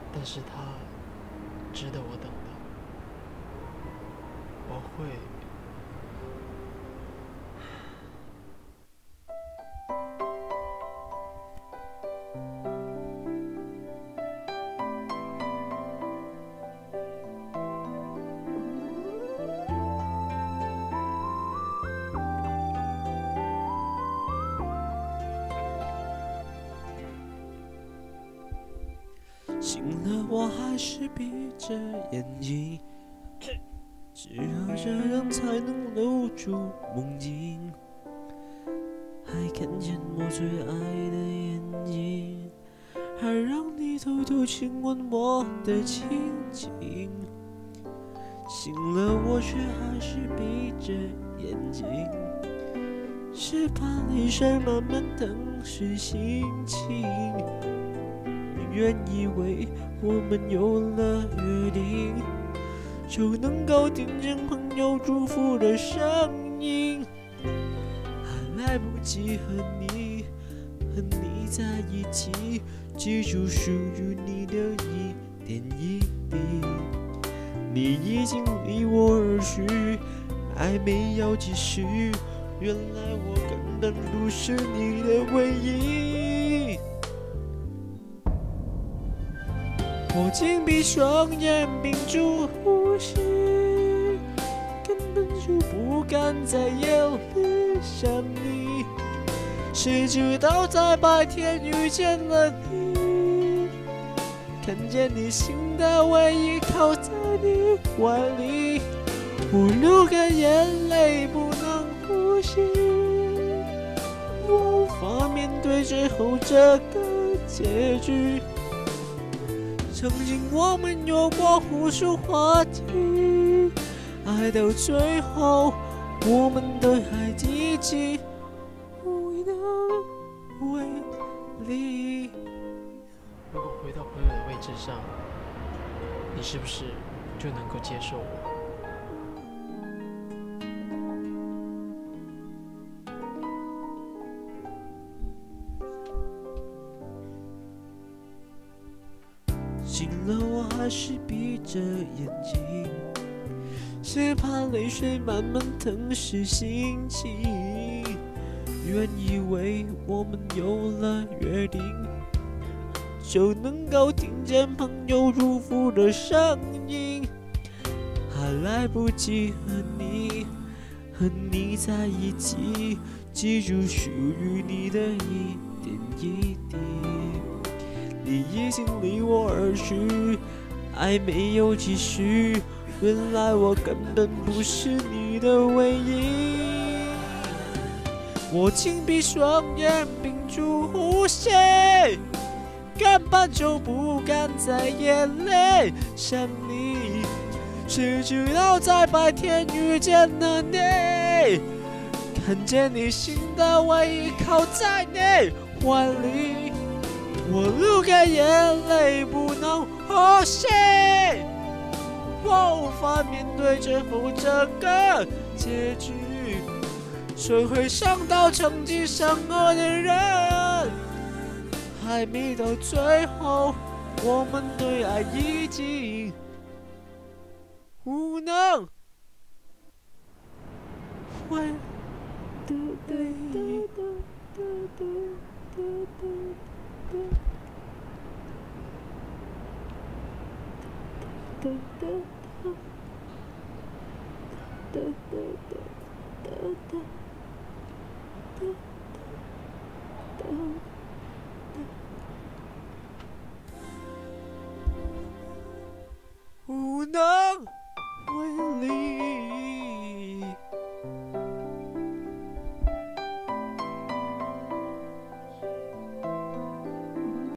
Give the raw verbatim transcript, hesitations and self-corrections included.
但是他值得我等的，我会。 醒了，我还是闭着眼睛，只有这样才能留住梦境。还看见我最爱的眼睛，还让你偷偷亲吻我的情景。醒了，我却还是闭着眼睛，是怕泪水慢慢吞噬心情。原以为我们有了约定，就能够听见朋友祝福的声音，还来不及和你和你在一起，记住属于你的一点一滴。你已经离我而去，爱没有继续，原来我根本不是你的唯一。我紧闭双眼，屏住呼吸，根本就不敢在夜里想你。谁知道在白天遇见了你，看见你心的唯一靠在你怀里，我流干眼泪不能呼吸，我无法面对最后这个结局。曾经我们有过无数话题，爱到最后我们都还记起无能为力。 如果回到朋友的位置上，你是不是就能够接受我？ 醒了，我还是闭着眼睛，是怕泪水慢慢吞噬心情。原以为我们有了约定，就能够听见朋友祝福的声音，还来不及和你和你在一起，记住属于你的一点一滴。你已经离我而去，爱没有继续，原来我根本不是你的唯一。我紧闭双眼，屏住呼吸，根本就不敢在夜里想你。谁知道在白天遇见了你，看见你心的唯一靠在你怀里，我流干眼泪不能呼吸，我无法面对最后这个结局。谁会想到曾经相爱的人，还没到最后，我们对爱已经无能为力。无能为力。